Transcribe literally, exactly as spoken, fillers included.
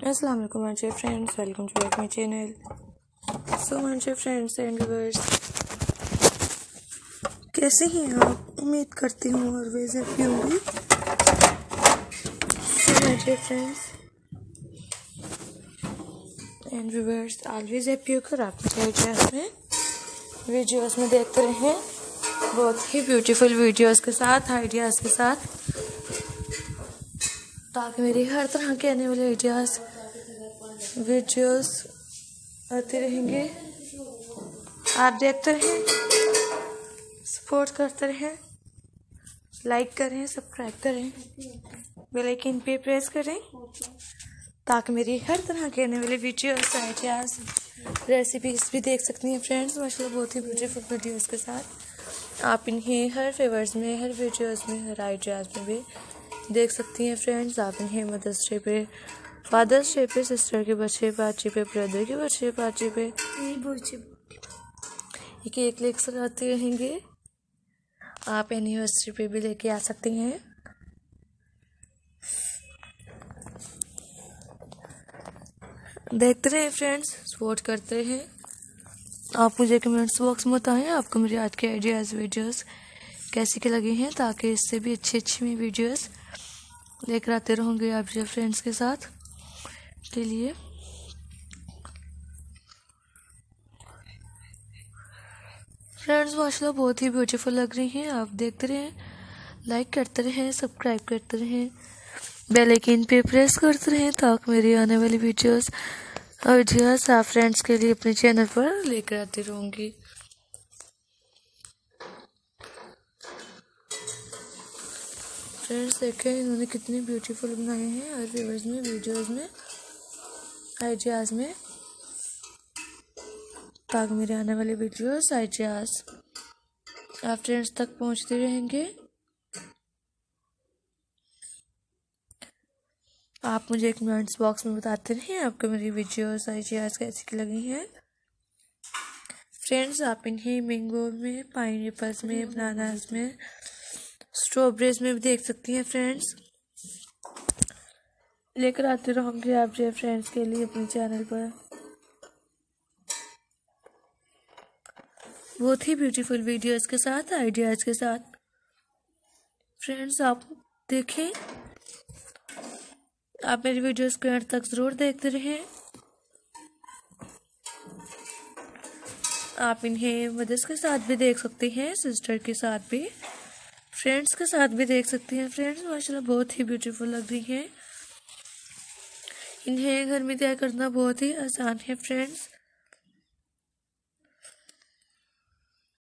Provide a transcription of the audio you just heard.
अस्सलाम वालेकुम my dear friends, welcome to back my channel. So my dear friends and viewers, कैसे हैं आप? उम्मीद करती हूँ ऑलवेज हैप्पी होंगी। So my dear friends and viewers, always happy होकर आपके आइडियाज में वीडियोस में देखते रहें, बहुत ही ब्यूटीफुल वीडियोस के साथ, आइडियाज़ के साथ, ताकि मेरी हर तरह के आने वाले आइडियाज़ वीडियोस आते रहेंगे। आप देखते रहें, सपोर्ट करते रहें, लाइक करें, सब्सक्राइब करें, बेल आइकन पे प्रेस करें, ताकि मेरी हर तरह के आने वाले वीडियोस, आइडियाज़, रेसिपीज भी देख सकती हैं फ्रेंड्स। माशाल्लाह बहुत ही ब्यूटीफुल वीडियोस के साथ आप इन्हें हर फेवर्स में, हर वीडियोस में, हर आइडियाज़ में भी देख सकती हैं फ्रेंड्स। आप इन्हें मदर्स डे पे, फादर्स डे पे, सिस्टर के बर्थडे पार्टी पे, ब्रदर के बर्थडे पार्टी पे ये केक लेकर आते रहेंगे। आप एनिवर्सरी पे भी लेके आ सकती हैं। देखते रहें फ्रेंड्स, सपोर्ट करते रहें। आप मुझे कमेंट्स बॉक्स में बताएं आपको मेरे आज के आइडियाज़ वीडियोस कैसे के लगे हैं, ताकि इससे भी अच्छी अच्छी मैं वीडियोस लेकर आते रहूँगी आप जो फ्रेंड्स के साथ के लिए। फ्रेंड्स माशाल्लाह बहुत ही ब्यूटीफुल लग रही हैं। आप देखते रहें, लाइक करते रहें, सब्सक्राइब करते रहें, बेल आइकन पे प्रेस करते रहें, ताकि मेरी आने वाली वीडियोस आइडियाज़ आप फ्रेंड्स के लिए अपने चैनल पर लेकर आती रहूँगी। फ्रेंड्स देखें इन्होंने कितने ब्यूटीफुल बनाए हैं हर व्यूअर्स में, वीडियोस में, आइडियाज़ में, ताकि मेरे आने वाले वीडियोस, आइडियाज़ आप फ्रेंड्स तक पहुंचते रहेंगे। आप मुझे कमेंट्स बॉक्स में बताते रहें आपको मेरी वीडियोस, आइडियाज़ कैसी लगी हैं फ्रेंड्स। आप इन्हें मैंगो में, पाइनएप्पल्स में, बनानास में, स्ट्रॉबेरीज में भी देख सकती हैं फ्रेंड्स। लेकर आते रहूँगी आप जो फ्रेंड्स के लिए अपने चैनल पर बहुत ही ब्यूटीफुल वीडियोस के साथ, आइडियाज़ के साथ। फ्रेंड्स आप देखें, आप मेरी वीडियोस को एंड तक ज़रूर देखते रहें। आप इन्हें मदर्स के साथ भी देख सकते हैं, सिस्टर के साथ भी, फ्रेंड्स के साथ भी देख सकती हैं फ्रेंड्स। माशाल्लाह बहुत ही ब्यूटीफुल लग रही हैं। इन्हें घर में तैयार करना बहुत ही आसान है फ्रेंड्स।